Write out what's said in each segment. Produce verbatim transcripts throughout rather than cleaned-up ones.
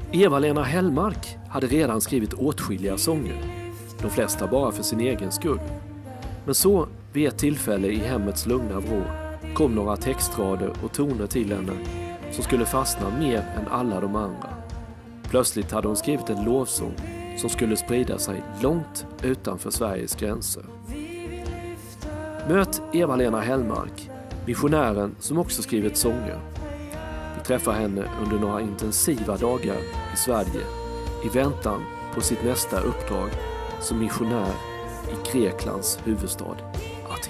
Eva-Lena Hellmark hade redan skrivit åtskilliga sånger, de flesta bara för sin egen skull. Men så, vid ett tillfälle i hemmets lugna vrå, kom några textrader och toner till henne som skulle fastna mer än alla de andra. Plötsligt hade hon skrivit en lovsång som skulle sprida sig långt utanför Sveriges gränser. Möt Eva-Lena Hellmark, missionären som också skrivit sånger. Vi träffar henne under några intensiva dagar i Sverige i väntan på sitt nästa uppdrag som missionär i Greklands huvudstad Aten.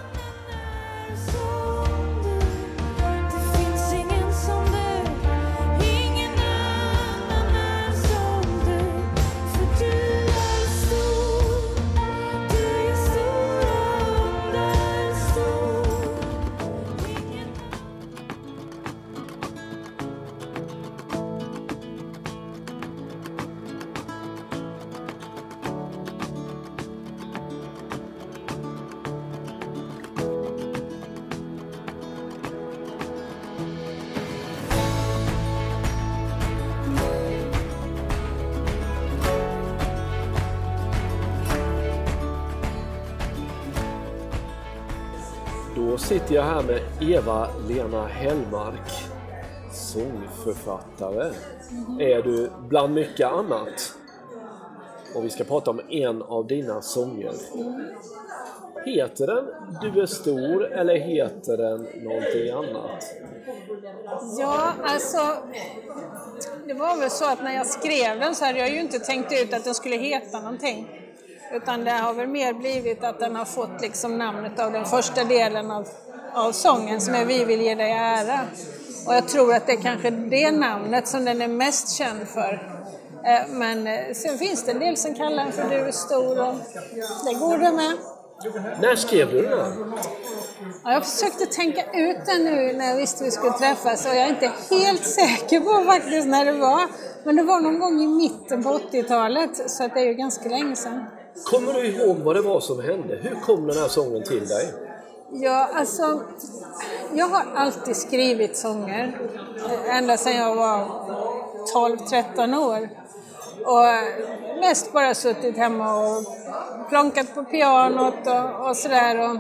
Då sitter jag här med Eva-Lena Hellmark, sångförfattare. Är du bland mycket annat? Och vi ska prata om en av dina sånger. Heter den Du är stor eller heter den någonting annat? Ja, alltså det var väl så att när jag skrev den så hade jag ju inte tänkt ut att den skulle heta någonting. Utan det har väl mer blivit att den har fått liksom namnet av den första delen av, av sången som är Vi vill ge dig ära. Och jag tror att det är kanske det namnet som den är mest känd för. Men sen finns det en del som kallar den för Du är stor och det går det med. När skrev du den? Ja, jag försökte tänka ut den nu när jag visste vi skulle träffas och jag är inte helt säker på faktiskt när det var. Men det var någon gång i mitten på åttiotalet så att det är ju ganska länge sedan. Kommer du ihåg vad det var som hände? Hur kom den här sången till dig? Ja, alltså jag har alltid skrivit sånger ända sedan jag var tolv tretton år. Och mest bara suttit hemma och plonkat på pianot och, och sådär. Och,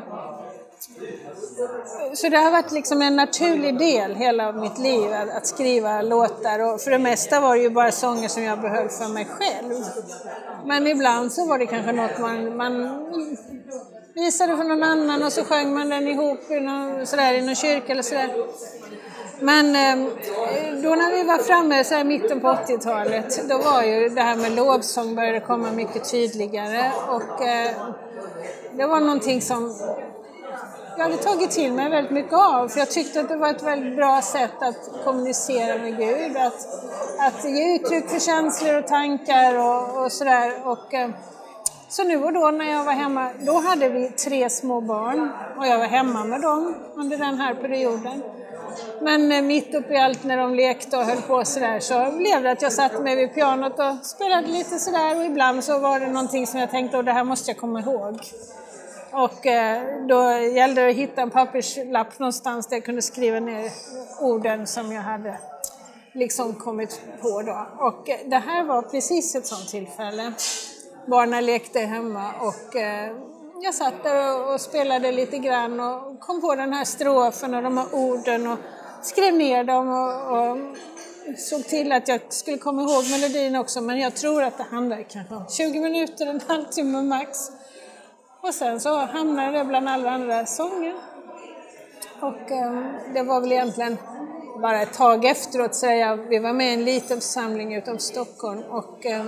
så det har varit liksom en naturlig del hela mitt liv att, att skriva låtar. Och för det mesta var det ju bara sånger som jag behöll för mig själv. Men ibland så var det kanske något man, man visade för någon annan och så sjöng man den ihop i någon, sådär, i någon kyrka eller sådär. Men då när vi var framme så här mitten på åttiotalet, då var ju det här med lovsång började komma mycket tydligare. Och eh, det var någonting som jag hade tagit till mig väldigt mycket av. För jag tyckte att det var ett väldigt bra sätt att kommunicera med Gud. Att, att ge uttryck för känslor och tankar och, och sådär. Och, eh, så nu och då när jag var hemma, då hade vi tre små barn. Och jag var hemma med dem under den här perioden. Men mitt uppe i allt när de lekte och höll på sådär så blev det att jag satt med vid pianot och spelade lite sådär. Och ibland så var det någonting som jag tänkte, och det här måste jag komma ihåg. Och då gällde det att hitta en papperslapp någonstans där jag kunde skriva ner orden som jag hade liksom kommit på då. Och det här var precis ett sånt tillfälle. Barnen lekte hemma och jag satt där och spelade lite grann och kom på den här strofen och de här orden och skrev ner dem och, och såg till att jag skulle komma ihåg melodin också. Men jag tror att det handlar kanske om tjugo minuter, en halvtimme max. Och sen så hamnade det bland alla andra sånger. Och eh, det var väl egentligen bara ett tag efteråt så jag, vi var med i en liten församling utanför Stockholm och eh,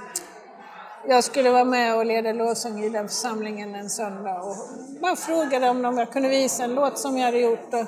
jag skulle vara med och leda lovsång i den församlingen en söndag och man frågade om jag kunde visa en låt som jag hade gjort och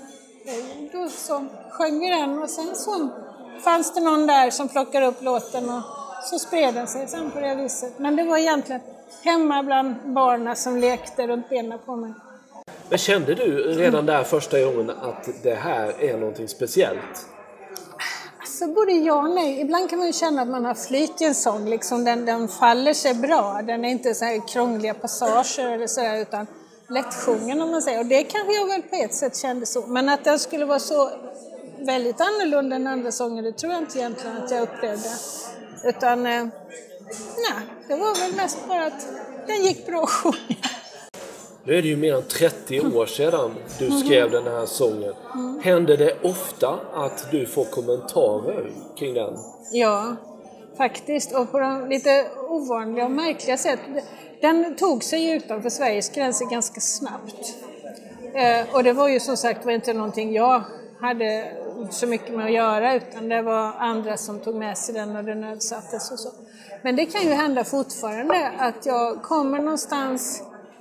då så sjöng vi den och sen så fanns det någon där som plockade upp låten och så spred den sig sen på det viset. Men det var egentligen hemma bland barnen som lekte runt benen på mig. Men kände du redan där första gången att det här är någonting speciellt? Alltså både ja och nej. Ibland kan man ju känna att man har flyt i en sång. Liksom den, den faller sig bra. Den är inte så här krångliga passager eller så här, utan lättsjungen om man säger. Och det kanske jag väl på ett sätt kände så. Men att den skulle vara så väldigt annorlunda än andra sånger, det tror jag inte egentligen att jag upplevde. Utan, eh, nej, det var väl mest bara att den gick bra att sjunga. Nu är det ju mer än trettio år sedan du skrev den här sången. Mm. Händer det ofta att du får kommentarer kring den? Ja, faktiskt. Och på de lite ovanliga och märkliga sätt. Den tog sig utanför Sveriges gränser ganska snabbt. Eh, och det var ju som sagt var inte någonting jag hade så mycket med att göra, utan det var andra som tog med sig den och den nödsattes och så. Men det kan ju hända fortfarande att jag kommer någonstans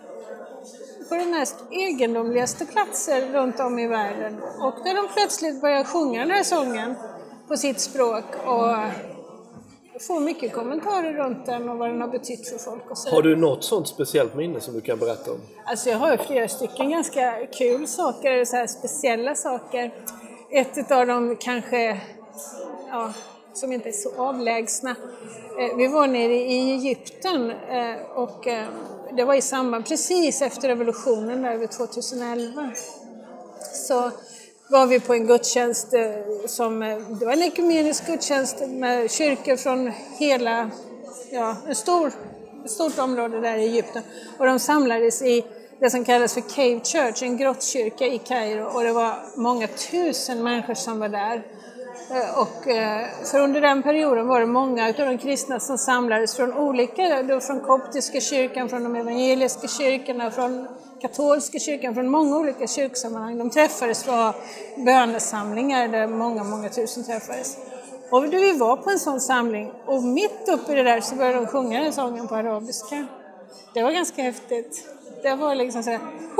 på de mest egendomligaste platser runt om i världen och där de plötsligt börjar sjunga den här sången på sitt språk och får mycket kommentarer runt den och vad den har betytt för folk. Och så. Har du något sånt speciellt minne som du kan berätta om? Alltså jag har ju flera stycken ganska kul saker, så här speciella saker. Ett av dem kanske, ja, som inte är så avlägsna. Vi var nere i Egypten och det var i samband, precis efter revolutionen där över tjugoelva. Så var vi på en gudstjänst som, det var en ekumenisk gudstjänst med kyrkor från hela, ja, en stor, ett stort område där i Egypten. Och de samlades i det som kallas för Cave Church, en grottkyrka i Kairo. Och det var många tusen människor som var där. Och för under den perioden var det många av de kristna som samlades från olika, då från koptiska kyrkan, från de evangeliska kyrkorna, från katolska kyrkan, från många olika kyrksammanhang. De träffades för bönesamlingar där många, många tusen träffades. Och vi var på en sån samling och mitt uppe i det där så började de sjunga den sången på arabiska. Det var ganska häftigt. Det var liksom så här,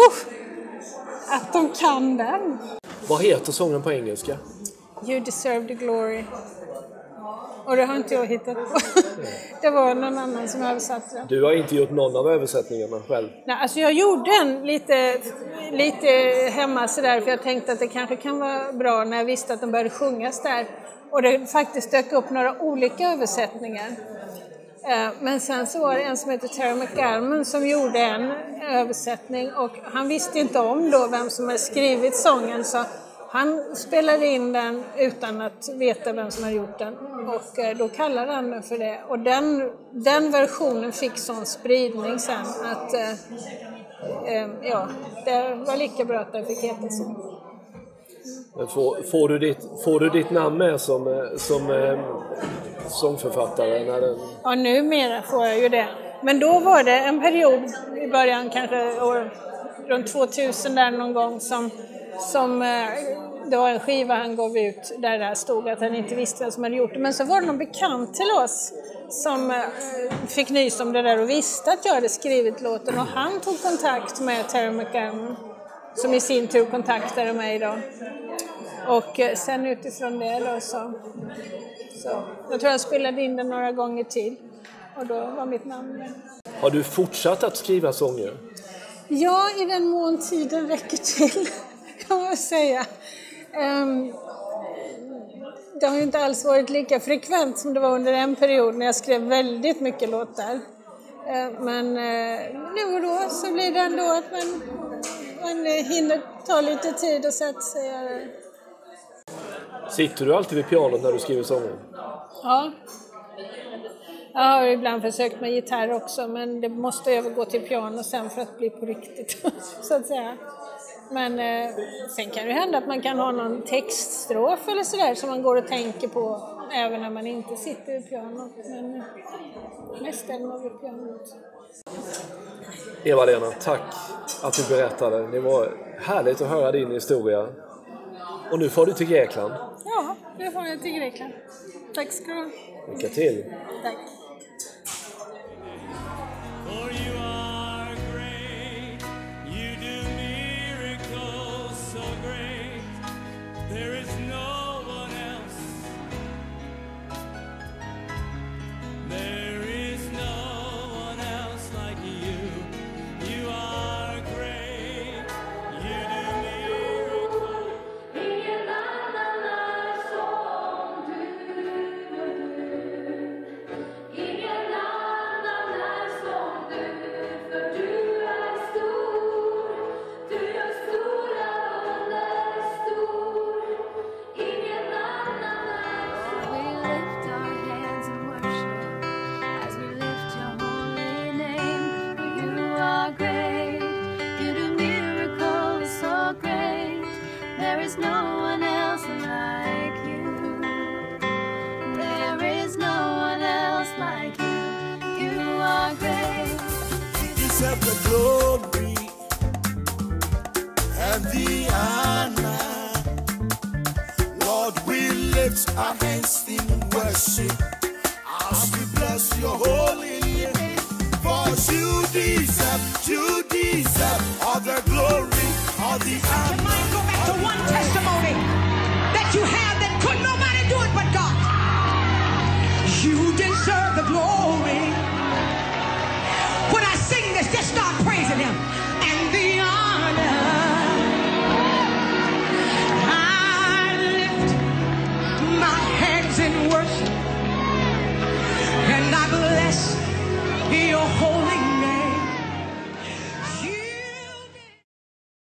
att de kan den. Vad heter sången på engelska? You deserve the glory. Och det har inte jag hittat på. Det var någon annan som översatte den. Du har inte gjort någon av översättningarna själv? Nej, alltså jag gjorde den lite, lite hemma sådär, för jag tänkte att det kanske kan vara bra när jag visste att den började sjungas där. Och det faktiskt dök upp några olika översättningar. Men sen så var det en som heter Terry McGalman som gjorde en översättning och han visste inte om då vem som hade skrivit sången, så han spelade in den utan att veta vem som hade gjort den och då kallade han den för det. Och den, den versionen fick sån spridning sen att eh, eh, ja, det var lika bra att den fick heta så. Får, får, du ditt, får du ditt namn med som, som eh, sångförfattare? När den... Ja, numera får jag ju det. Men då var det en period i början, kanske år, runt tvåtusen där någon gång, som, som eh, det var en skiva han gav ut där det stod att han inte visste vem som hade gjort det. Men så var det någon bekant till oss som eh, fick nys om det där och visste att jag hade skrivit låten. Och han tog kontakt med Terry McGalman, som i sin tur kontaktade mig då. Och eh, sen utifrån det då så, så... Jag tror jag spelade in den några gånger till. Och då var mitt namn med. Har du fortsatt att skriva sånger? Ja, i den mån tiden räcker till, kan man säga. Um, det har ju inte alls varit lika frekvent som det var under en period när jag skrev väldigt mycket låtar. Uh, men uh, nu och då så blir det ändå att man, man hinner ta lite tid och sätta sig. Sitter du alltid vid pianot när du skriver sånger? Ja. Jag har ibland försökt med gitarr också, men det måste övergå till piano sen för att bli på riktigt, så att säga. Men eh, sen kan det hända att man kan ha någon textstrof eller sådär som man går och tänker på även när man inte sitter vid pianot. Men eh, mest är man vid pianot. Eva-Lena, tack att du berättade. Det var härligt att höra din historia. Och nu får du till Grekland. Ja, nu får jag till Grekland. Tack ska du ha. Lycka till. Tack. For you are great, you do miracles so great, there is no one else, there is no one else like you, you are great, you do miracles. Ingen annan är som du, There is no one else like you. There is no one else like you. You are great. You deserve the glory and the honor. Lord, we lift our hands in worship as we bless your holy name. For you deserve, you deserve all the glory, all the honor.